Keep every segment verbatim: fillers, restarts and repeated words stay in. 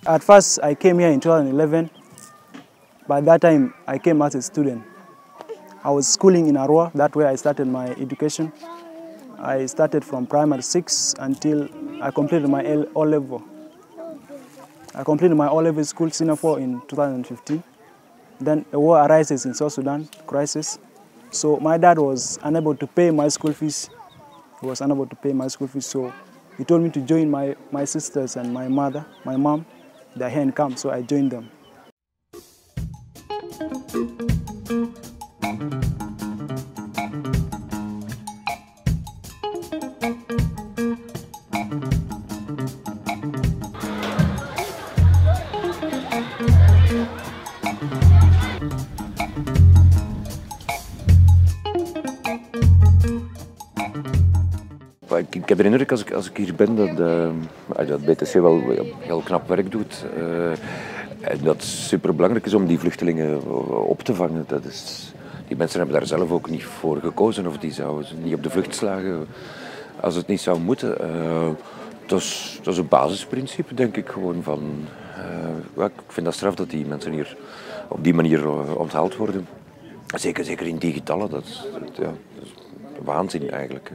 At first, I came here in two thousand eleven. By that time, I came as a student. I was schooling in Arua. That's where I started my education. I started from primary six until I completed my O level. I completed my O level school senior four in two thousand fifteen. Then a war arises in South Sudan, crisis. So my dad was unable to pay my school fees. He was unable to pay my school fees, so he told me to join my, my sisters and my mother, my mom. They're here in camp, so I joined them. Ik heb de indruk als ik, als ik hier ben dat, uh, dat B T C wel heel knap werk doet. Uh, en dat het superbelangrijk is om die vluchtelingen op te vangen. Dat is, die mensen hebben daar zelf ook niet voor gekozen of die zouden niet op de vlucht slagen als het niet zou moeten. Uh, dat, is, dat is een basisprincipe, denk ik, gewoon van... Uh, ja, ik vind dat straf dat die mensen hier op die manier uh, onthaald worden. Zeker, zeker in die getallen, dat is, dat, ja, dat is waanzin eigenlijk.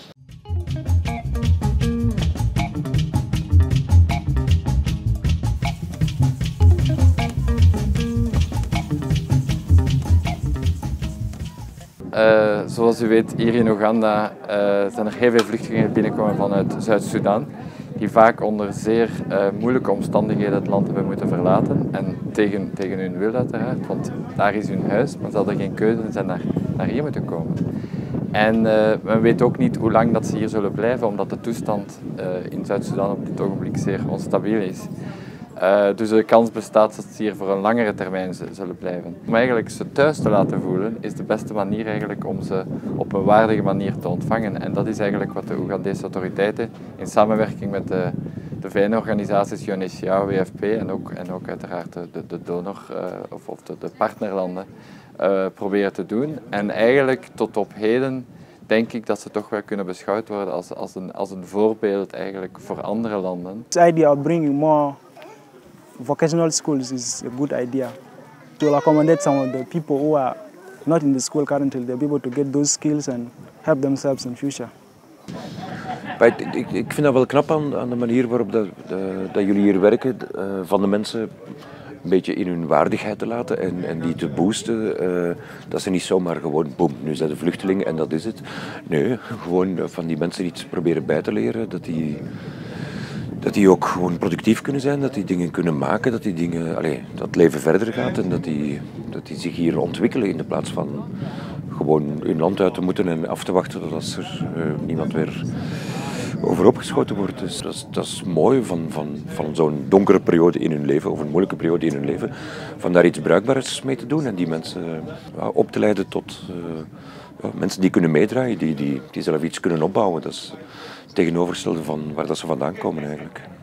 Uh, zoals u weet, hier in Oeganda uh, zijn er heel veel vluchtelingen binnengekomen vanuit Zuid-Sudan, die vaak onder zeer uh, moeilijke omstandigheden het land hebben moeten verlaten. En tegen, tegen hun wil uiteraard, want daar is hun huis, maar ze hadden geen keuze en zijn naar, naar hier moeten komen. En uh, men weet ook niet hoe lang dat ze hier zullen blijven, omdat de toestand uh, in Zuid-Sudan op dit ogenblik zeer onstabiel is. Uh, dus de kans bestaat dat ze hier voor een langere termijn zullen blijven. Om eigenlijk ze thuis te laten voelen is de beste manier eigenlijk om ze op een waardige manier te ontvangen. En dat is eigenlijk wat de Oegandese autoriteiten in samenwerking met de, de V N-organisaties U N H C R, W F P en ook, en ook uiteraard de, de donor uh, of, of de, de partnerlanden uh, proberen te doen. En eigenlijk tot op heden denk ik dat ze toch wel kunnen beschouwd worden als, als, een, als een voorbeeld eigenlijk voor andere landen. This idea of bringing more vocational schools is a good idea to accommodate some of the people who are not in the school currently. They'll be able to get those skills and help themselves in future. Ik, ik, ik vind dat wel knap aan, aan de manier waarop dat, de, dat jullie hier werken, uh, van de mensen een beetje in hun waardigheid te laten en, en die te boosten. Uh, dat ze niet zomaar gewoon, boem, nu zijn de vluchtelingen en dat is het. Nee, gewoon van die mensen iets proberen bij te leren, dat die... Dat die ook gewoon productief kunnen zijn, dat die dingen kunnen maken, dat die dingen, allez, dat het leven verder gaat en dat die, dat die zich hier ontwikkelen in de plaats van gewoon hun land uit te moeten en af te wachten tot er uh, niemand weer overhoop geschoten wordt. Dus dat is, dat is mooi van, van, van zo'n donkere periode in hun leven of een moeilijke periode in hun leven, van daar iets bruikbaars mee te doen en die mensen uh, op te leiden tot uh, ja, mensen die kunnen meedraaien, die, die, die zelf iets kunnen opbouwen. Dat is het tegenovergestelde van waar dat ze vandaan komen eigenlijk.